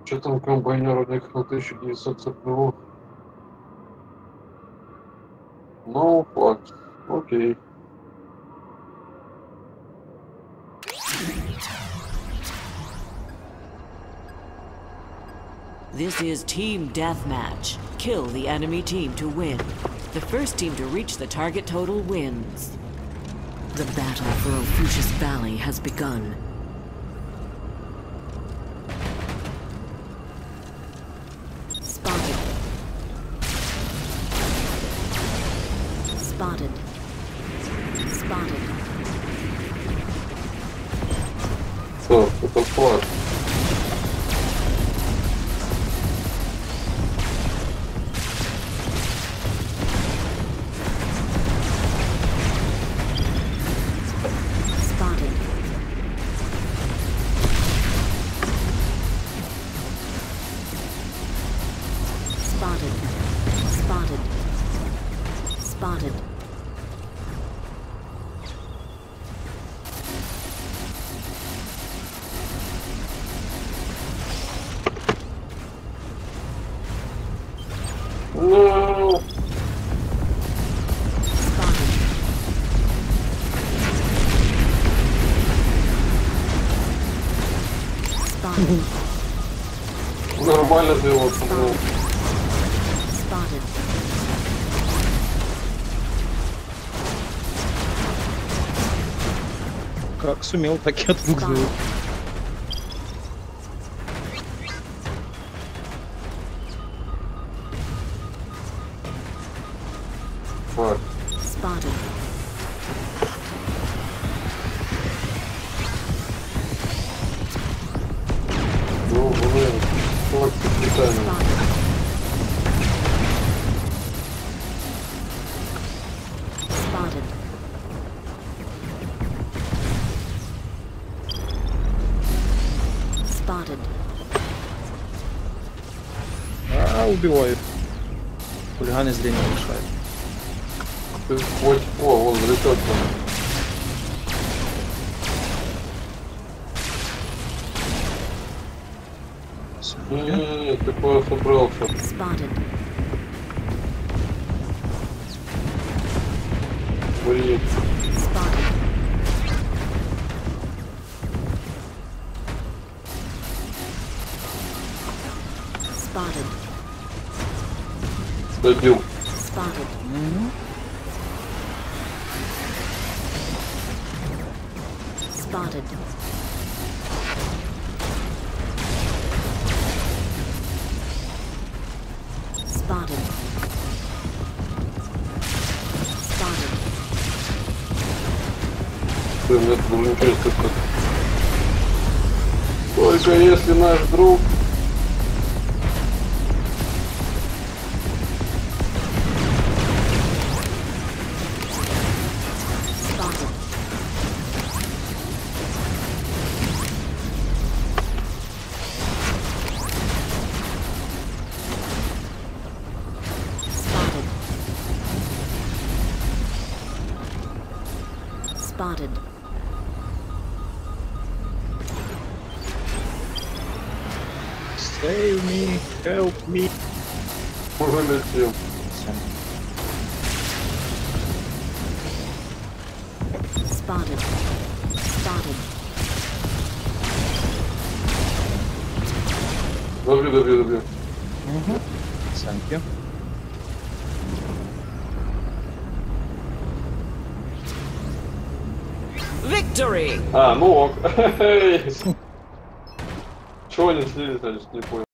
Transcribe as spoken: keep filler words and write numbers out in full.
Что там комбайнер уехал тысяча девятьсот сорокового? Ну, факт. Окей. This is Team Deathmatch. Kill the enemy team to win. The first team to reach the target total wins. The battle for Ophusius Valley has begun. Spotted. Spotted. Spotted. Что, это флаг. Spotted. Spotted. Spotted. No. Spotted. Spotted. Нормально ты его сумел. Spotted. Как сумел, так и отпугнул. Spotted. Флаг. Spotted. Ну, блин. Флаг с капитаном. Spotted. Spotted. Spotted. А, убивают. Хулиганы зрения лишают. Ты хоть... О, вон взлетет там. Не-не-не, ты куда собрался? Spotted. Блин. Spotted. Spotted. Добил. Spotted. Spotted. Spotted. Spotted. Блин, мне это было интересно как. Только если наш друг... Spotted. Spotted. Spotted. Save me, help me. Вылетел. Spotted. Spotted. Добью, добью, добью. Угу. Thank you. Victory! А, ну ок. Чего они слили, значит, не понял.